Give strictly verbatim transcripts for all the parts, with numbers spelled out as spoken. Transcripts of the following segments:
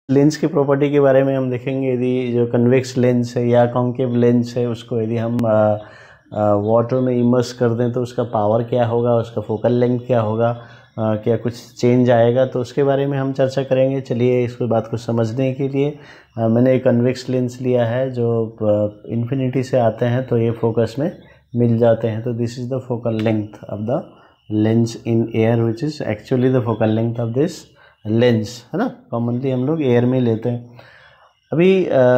Lens की property के बारे में हम देखेंगे। यदि जो कन्वेक्स लेंस है या कॉन्केव लेंस है उसको यदि हम वाटर में इमर्स कर दें तो उसका पावर क्या होगा, उसका फोकल लेंथ क्या होगा, आ, क्या कुछ चेंज आएगा, तो उसके बारे में हम चर्चा करेंगे। चलिए इस बात को समझने के लिए आ, मैंने एक कन्वेक्स लेंस लिया है जो इन्फिनिटी से आते हैं तो ये फोकस में मिल जाते हैं। तो this is the focal length of the lens in air which is actually the focal length of this lens, है ना। कॉमनली हम लोग एयर में लेते हैं। अभी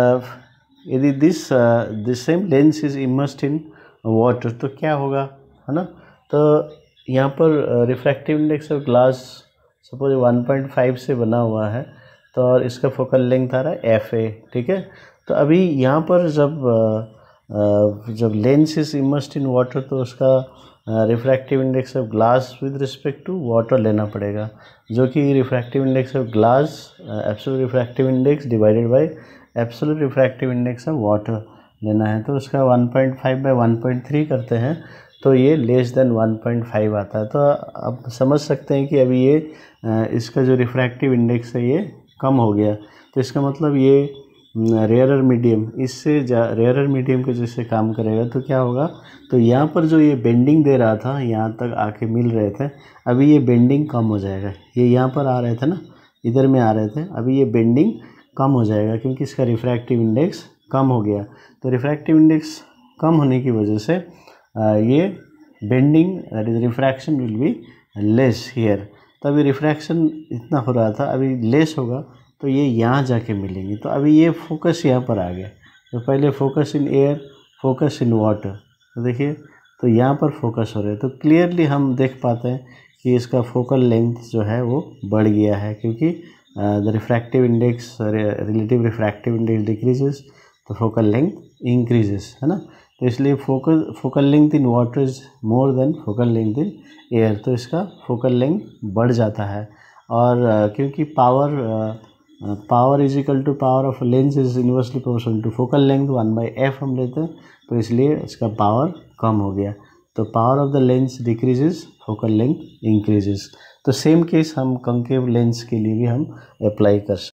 यदि this this same lens is immersed in water तो क्या होगा, है ना। तो यहाँ पर refractive index of glass suppose one point five से बना हुआ है तो और इसका फोकल लेंथ आ रहा है एफ ए, ठीक है। तो अभी यहाँ पर जब uh, जब lens is immersed in water तो उसका refractive index of glass with respect to water लेना पड़ेगा, जो कि refractive index of glass absolute refractive index divided by absolute refractive index of water लेना है। तो उसका one point five by one point three करते हैं तो ये less than one point five आता है। तो आप समझ सकते हैं कि अभी ये इसका जो रिफ्रैक्टिव इंडेक्स है ये कम हो गया। तो इसका मतलब ये रेयरर मीडियम इससे रेयरर मीडियम के जैसे काम करेगा। तो क्या होगा, तो यहाँ पर जो ये बेंडिंग दे रहा था यहाँ तक आके मिल रहे थे, अभी ये बेंडिंग कम हो जाएगा। ये यहाँ पर आ रहे थे ना, इधर में आ रहे थे, अभी ये बेंडिंग कम हो जाएगा क्योंकि इसका रिफ्रैक्टिव इंडेक्स कम हो गया। तो रिफ्रैक्टिव इंडेक्स कम होने की वजह से ये bending that is refraction will be less here. तो अभी रिफ्रैक्शन इतना हो रहा था, अभी लेस होगा तो ये यहाँ जाके मिलेंगे। तो अभी ये फोकस यहाँ पर आ गया। तो पहले focus in air, focus in water, तो देखिए तो यहाँ पर फोकस हो रहे हैं। तो क्लियरली हम देख पाते हैं कि इसका फोकल लेंथ जो है वो बढ़ गया है क्योंकि the refractive index relative refractive index decreases तो फोकल लेंथ इंक्रीजेस, है ना। तो इसलिए focal focal length in water is more than focal length in air, तो इसका फोकल लेंथ बढ़ जाता है। और uh, क्योंकि power power is equal to power of lens is inversely proportional to focal length one by F हम लेते हैं, तो इसलिए इसका पावर कम हो गया। तो power of the lens decreases, focal length increases. तो सेम केस हम कंकेव लेंस के लिए भी हम अप्लाई कर सकते हैं।